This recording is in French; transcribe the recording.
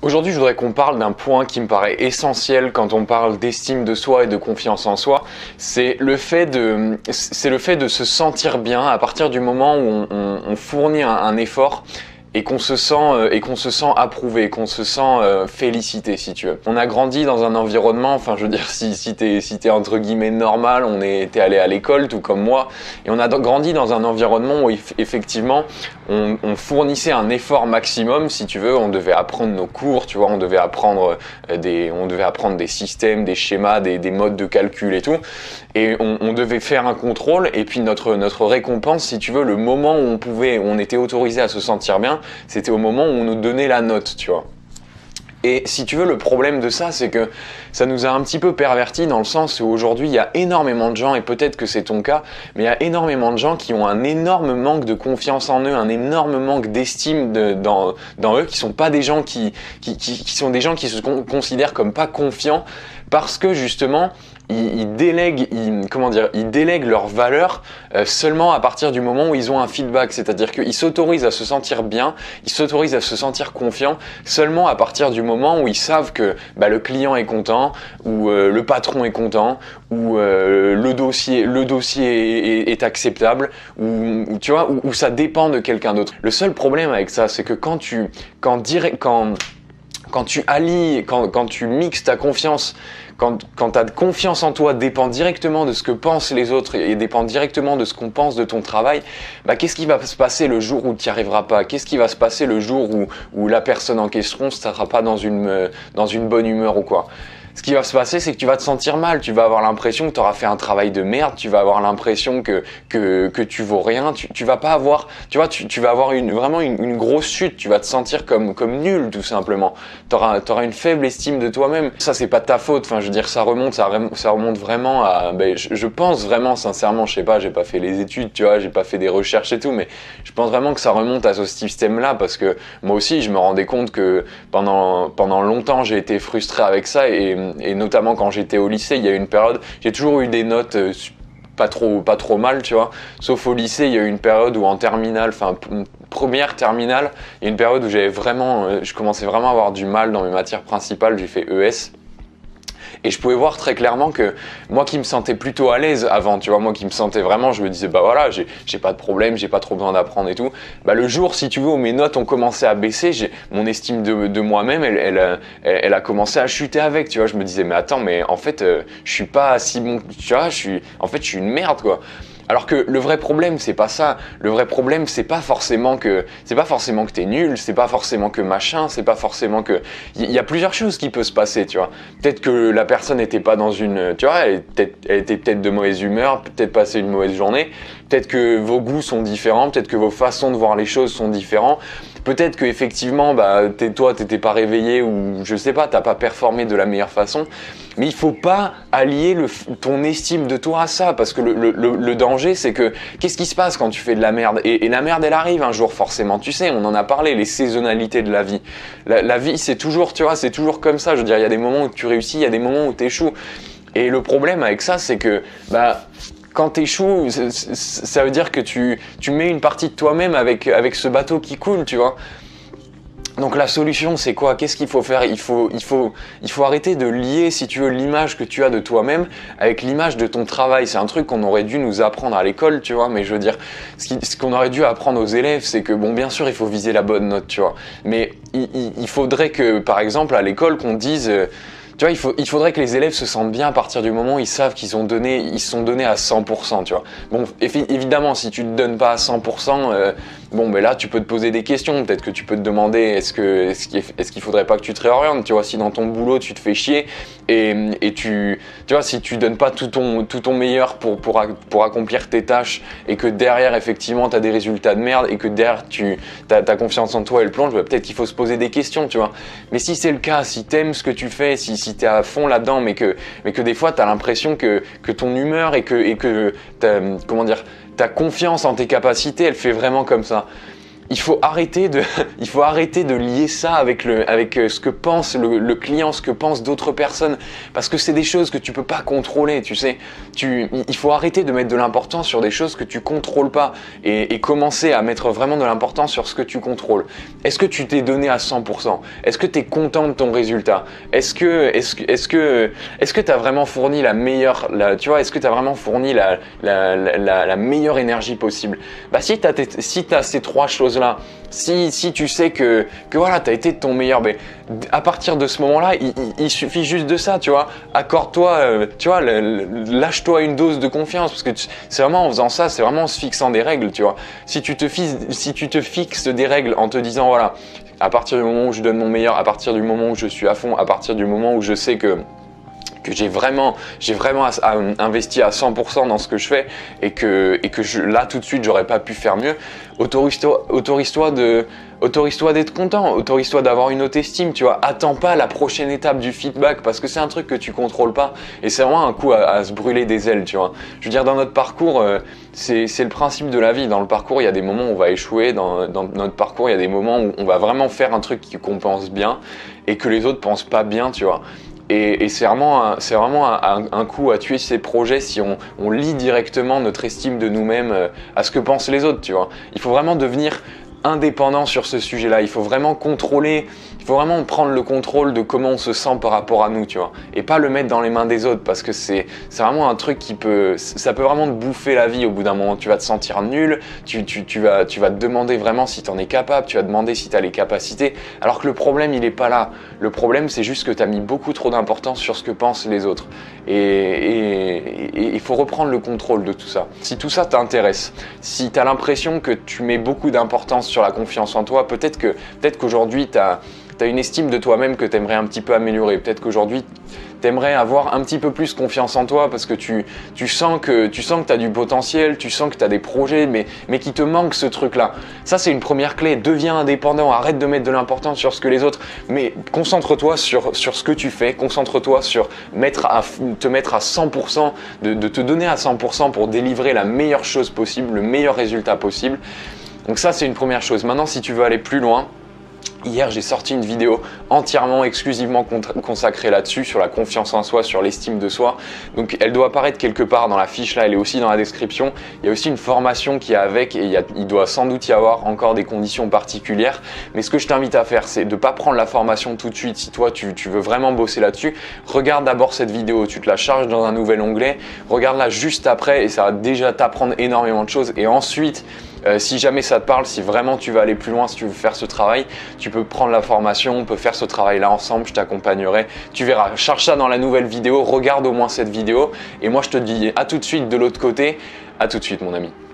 Aujourd'hui, je voudrais qu'on parle d'un point qui me paraît essentiel quand on parle d'estime de soi et de confiance en soi. C'est le fait de se sentir bien à partir du moment où on fournit un effort et qu'on se sent approuvé, qu'on se sent félicité, si tu veux. On a grandi dans un environnement, enfin je veux dire, si t'es entre guillemets normal, t'es allé à l'école tout comme moi, et on a grandi dans un environnement où effectivement on fournissait un effort maximum, si tu veux. On devait apprendre nos cours, tu vois, on devait apprendre des systèmes, des schémas, des modes de calcul et tout, et on devait faire un contrôle, et puis notre récompense, si tu veux, le moment où on était autorisé à se sentir bien, c'était au moment où on nous donnait la note, tu vois. Et si tu veux, le problème de ça, c'est que ça nous a un petit peu perverti dans le sens où aujourd'hui, il y a énormément de gens, et peut-être que c'est ton cas, mais il y a énormément de gens qui ont un énorme manque de confiance en eux, un énorme manque d'estime dans eux, qui sont pas des gens qui sont des gens qui se considèrent comme pas confiants, parce que justement, ils délèguent leur valeur seulement à partir du moment où ils ont un feedback, c'est-à-dire qu'ils s'autorisent à se sentir bien, ils s'autorisent à se sentir confiants seulement à partir du moment où ils savent que le client est content, ou le patron est content, ou le dossier est acceptable, ou tu vois, ou ça dépend de quelqu'un d'autre. Le seul problème avec ça, c'est que quand tu mixes ta confiance, quand ta confiance en toi dépend directement de ce que pensent les autres et dépend directement de ce qu'on pense de ton travail, qu'est-ce qui va se passer le jour où tu n'y arriveras pas? Qu'est-ce qui va se passer le jour où la personne en question ne sera pas dans une bonne humeur ou quoi? Ce qui va se passer, c'est que tu vas te sentir mal, tu vas avoir l'impression que tu auras fait un travail de merde, tu vas avoir l'impression que tu vaux rien, tu vas pas avoir, tu vois, tu vas avoir vraiment une grosse chute, tu vas te sentir comme nul tout simplement. T'auras une faible estime de toi-même. Ça, c'est pas de ta faute, enfin je veux dire, ça remonte vraiment à, je pense vraiment sincèrement, je sais pas, j'ai pas fait les études, tu vois, j'ai pas fait des recherches et tout, mais je pense vraiment que ça remonte à ce système-là, parce que moi aussi, je me rendais compte que pendant longtemps, j'ai été frustré avec ça, et notamment quand j'étais au lycée, il y a eu une période, j'ai toujours eu des notes pas trop mal, tu vois, sauf au lycée, il y a eu une période où en terminale, enfin première terminale, il y a une période où je commençais vraiment à avoir du mal dans mes matières principales. J'ai fait ES. Et je pouvais voir très clairement que moi qui me sentais plutôt à l'aise avant, tu vois, moi qui me sentais vraiment, je me disais voilà, j'ai pas de problème, j'ai pas trop besoin d'apprendre et tout. Le jour, si tu veux, où mes notes ont commencé à baisser, mon estime de moi-même, elle a commencé à chuter avec, tu vois. Je me disais mais attends, mais en fait, je suis pas si bon, tu vois, je suis une merde, quoi. Alors que le vrai problème, c'est pas ça. Le vrai problème, c'est pas forcément que t'es nul, c'est pas forcément que machin, c'est pas forcément que... Il y a plusieurs choses qui peuvent se passer, tu vois. Peut-être que la personne n'était pas dans une... Tu vois, elle était peut-être de mauvaise humeur, peut-être passé une mauvaise journée, peut-être que vos goûts sont différents, peut-être que vos façons de voir les choses sont différentes. Peut-être que effectivement, toi, t'étais pas réveillé, ou je sais pas, t'as pas performé de la meilleure façon. Mais il faut pas allier ton estime de toi à ça, parce que le danger, c'est que qu'est-ce qui se passe quand tu fais de la merde? Et la merde, elle arrive un jour forcément. Tu sais, on en a parlé, les saisonnalités de la vie. La vie, c'est toujours, tu vois, c'est toujours comme ça. Je veux dire, il y a des moments où tu réussis, il y a des moments où tu échoues. Et le problème avec ça, c'est que quand tu échoues, ça veut dire que tu mets une partie de toi-même avec ce bateau qui coule, tu vois. Donc la solution, c'est quoi? Qu'est-ce qu'il faut faire? Il faut arrêter de lier, si tu veux, l'image que tu as de toi-même avec l'image de ton travail. C'est un truc qu'on aurait dû nous apprendre à l'école, tu vois, mais je veux dire, ce qu'on aurait dû apprendre aux élèves, c'est que, bon, bien sûr, il faut viser la bonne note, tu vois, mais il faudrait que, par exemple, à l'école, qu'on dise... tu vois, il faudrait que les élèves se sentent bien à partir du moment où ils savent qu'ils se sont donnés à 100%, tu vois. Bon, évidemment, si tu te donnes pas à 100%, là, tu peux te poser des questions. Peut-être que tu peux te demander, est-ce qu'il faudrait pas que tu te réorientes, tu vois, si dans ton boulot, tu te fais chier, et tu vois, si tu donnes pas tout ton meilleur pour accomplir tes tâches, et que derrière, effectivement, t'as des résultats de merde, et que derrière, ta confiance en toi, elle plonge, peut-être qu'il faut se poser des questions, tu vois. Mais si c'est le cas, si t'aimes ce que tu fais, si t'es à fond là-dedans, mais que des fois t'as l'impression que ton humeur et que ta confiance en tes capacités, elle fait vraiment comme ça. il faut arrêter de lier ça avec ce que pense le client, ce que pensent d'autres personnes, parce que c'est des choses que tu peux pas contrôler, tu sais. Il faut arrêter de mettre de l'importance sur des choses que tu contrôles pas et commencer à mettre vraiment de l'importance sur ce que tu contrôles. Est-ce que tu t'es donné à 100%? Est-ce que tu es content de ton résultat? Est-ce que tu as vraiment fourni la meilleure, est-ce que tu as vraiment fourni la meilleure énergie possible? Bah si tu as ces trois choses là, si tu sais que voilà, tu as été de ton meilleur, mais à partir de ce moment-là, il suffit juste de ça, tu vois. Accorde-toi, lâche-toi une dose de confiance, parce que c'est vraiment en faisant ça, c'est vraiment en se fixant des règles, tu vois. Si tu te fixes des règles en te disant, voilà, à partir du moment où je donne mon meilleur, à partir du moment où je suis à fond, à partir du moment où je sais que j'ai vraiment investi à 100% dans ce que je fais et que là tout de suite j'aurais pas pu faire mieux, autorise-toi d'être content, autorise-toi d'avoir une haute estime, tu vois. Attends pas la prochaine étape du feedback, parce que c'est un truc que tu contrôles pas et c'est vraiment un coup à se brûler des ailes, tu vois. Je veux dire, dans notre parcours, c'est le principe de la vie. Dans le parcours, il y a des moments où on va échouer, dans notre parcours, il y a des moments où on va vraiment faire un truc qu'on pense bien et que les autres pensent pas bien, tu vois. Et c'est vraiment un coup à tuer ses projets si on lie directement notre estime de nous-mêmes à ce que pensent les autres, tu vois. Il faut vraiment devenir indépendant sur ce sujet-là. Il faut vraiment contrôler, il faut vraiment prendre le contrôle de comment on se sent par rapport à nous, tu vois. Et pas le mettre dans les mains des autres, parce que c'est vraiment un truc ça peut vraiment te bouffer la vie au bout d'un moment. Tu vas te sentir nul, tu vas te demander vraiment si tu en es capable, tu vas te demander si tu as les capacités, alors que le problème, il est pas là. Le problème, c'est juste que tu as mis beaucoup trop d'importance sur ce que pensent les autres. Et il faut reprendre le contrôle de tout ça. Si tout ça t'intéresse, si tu as l'impression que tu mets beaucoup d'importance sur la confiance en toi, peut-être qu'aujourd'hui, tu as une estime de toi-même que tu aimerais un petit peu améliorer. Peut-être qu'aujourd'hui, tu aimerais avoir un petit peu plus confiance en toi parce que tu sens que tu as du potentiel, tu sens que tu as des projets, mais qu'il te manque ce truc-là. Ça, c'est une première clé. Deviens indépendant, arrête de mettre de l'importance sur ce que les autres... Mais concentre-toi sur ce que tu fais, concentre-toi sur te mettre à 100%, de te donner à 100% pour délivrer la meilleure chose possible, le meilleur résultat possible. Donc ça, c'est une première chose. Maintenant, si tu veux aller plus loin, hier, j'ai sorti une vidéo entièrement, exclusivement consacrée là-dessus, sur la confiance en soi, sur l'estime de soi. Donc, elle doit apparaître quelque part dans la fiche là, elle est aussi dans la description. Il y a aussi une formation qui est avec et il doit sans doute y avoir encore des conditions particulières. Mais ce que je t'invite à faire, c'est de ne pas prendre la formation tout de suite. Si toi, tu veux vraiment bosser là-dessus, regarde d'abord cette vidéo. Tu te la charges dans un nouvel onglet, regarde-la juste après et ça va déjà t'apprendre énormément de choses. Et ensuite, si jamais ça te parle, si vraiment tu veux aller plus loin, si tu veux faire ce travail, tu peux prendre la formation, on peut faire ce travail-là ensemble, je t'accompagnerai. Tu verras, cherche ça dans la nouvelle vidéo, regarde au moins cette vidéo. Et moi, je te dis à tout de suite de l'autre côté. À tout de suite, mon ami.